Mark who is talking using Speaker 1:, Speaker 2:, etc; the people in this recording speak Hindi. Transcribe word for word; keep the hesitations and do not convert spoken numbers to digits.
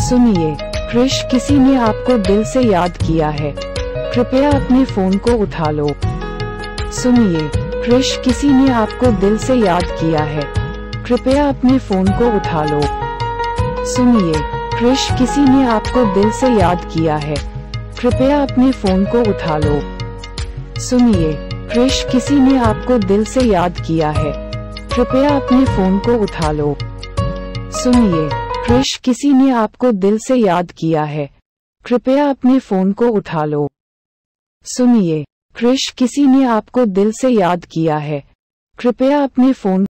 Speaker 1: सुनिए, क्रिश, किसी ने आपको दिल से याद किया है, कृपया अपने फोन को उठा लो। सुनिए, क्रिश, किसी ने आपको दिल से याद किया है, कृपया अपने फोन को उठा लो। सुनिए, क्रिश, किसी ने आपको दिल से याद किया है, कृपया अपने फोन को उठा लो। सुनिए, क्रिश, किसी ने आपको दिल से याद किया है, कृपया अपने फोन को उठा लो। सुनिए, क्रिश, किसी ने आपको दिल से याद किया है, कृपया अपने फोन को उठा लो। सुनिए, क्रिश, किसी ने आपको दिल से याद किया है, कृपया अपने फोन